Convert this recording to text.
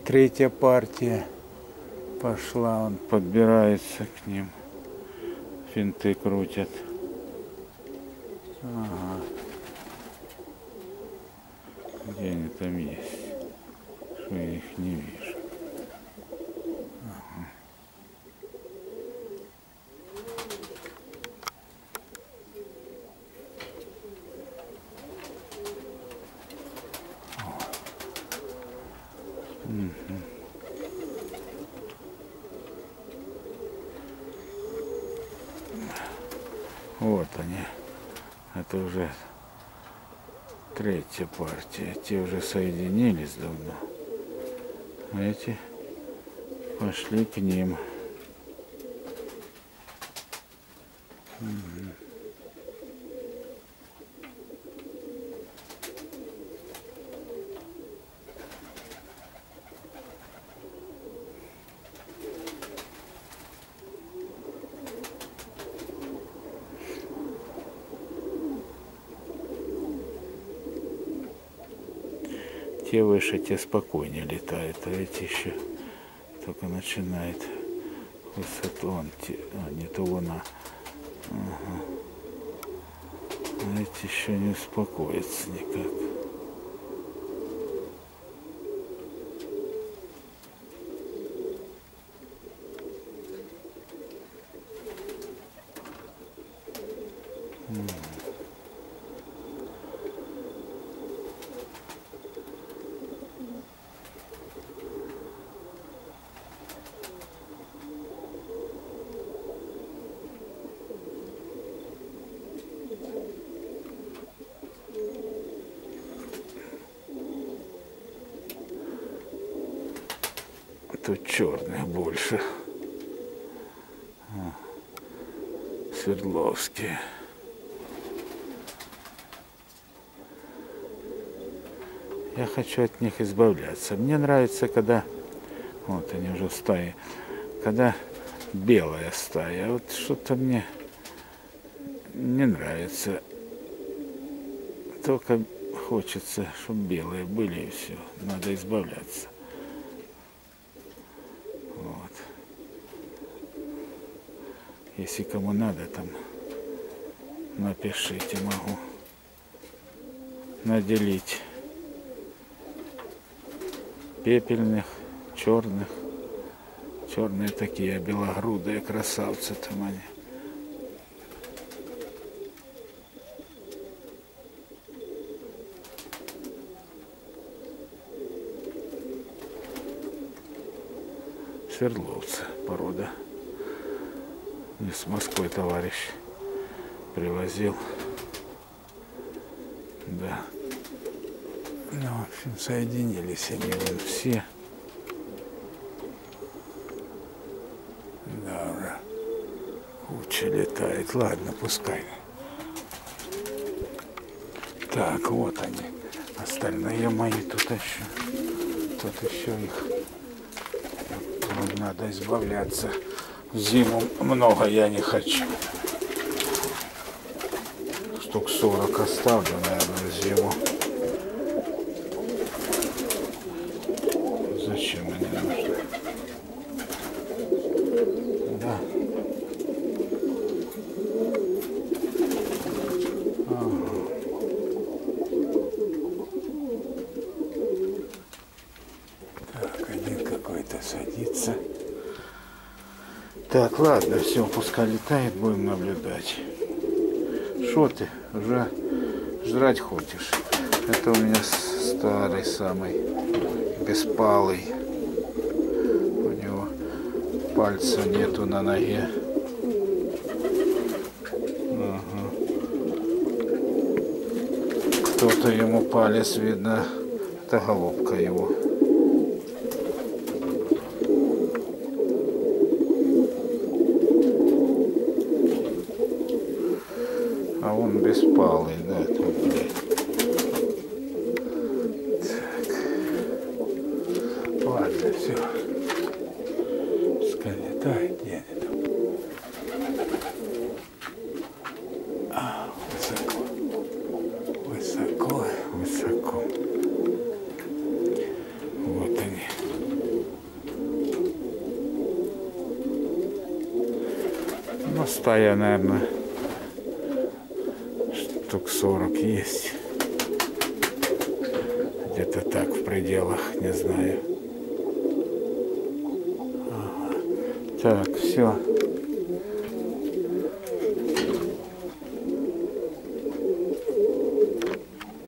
Третья партия пошла, он подбирается к ним, финты крутят. Ага. Где они там есть? Что я их не вижу. Ага. Угу. Вот они. Это уже третья партия. Те уже соединились давно. А эти пошли к ним. Угу. Те выше, те спокойнее летают, а эти еще только начинает высоту. Не то луна. Ага. А эти еще не успокоятся никак. Тут черных больше. Свердловские. Я хочу от них избавляться. Мне нравится, когда... Вот они уже в стае. Когда белая стая. Вот что-то мне не нравится. Только хочется, чтобы белые были, и все. Надо избавляться. Вот. Если кому надо, там напишите, могу наделить пепельных, черных. Черные такие белогрудые красавцы там они. Свердловцы порода. Из Москвы товарищ привозил. Да. Ну, в общем, соединились они вон все. Да, уже куча летает. Ладно, пускай. Так, вот они. Остальные мои тут еще. Тут еще их. Надо избавляться. Зиму много я не хочу. Штук 40 оставлю, наверное, зиму. Зачем они нужны? Да. Ага. Так, один какой-то садится. Так, ладно, все, пускай летает, будем наблюдать. Шо ты, уже жрать хочешь? Это у меня старый самый, беспалый. У него пальца нету на ноге. Ага. Кто-то ему палец, видно, это голубка его. А он беспалый, да, тут, блядь. Так. Ладно, все. Пускай летает, где они там. Высоко. Высоко, высоко. Вот они. стая, наверное, штук 40 есть. Где-то так, в пределах, не знаю. Ага. Так, все.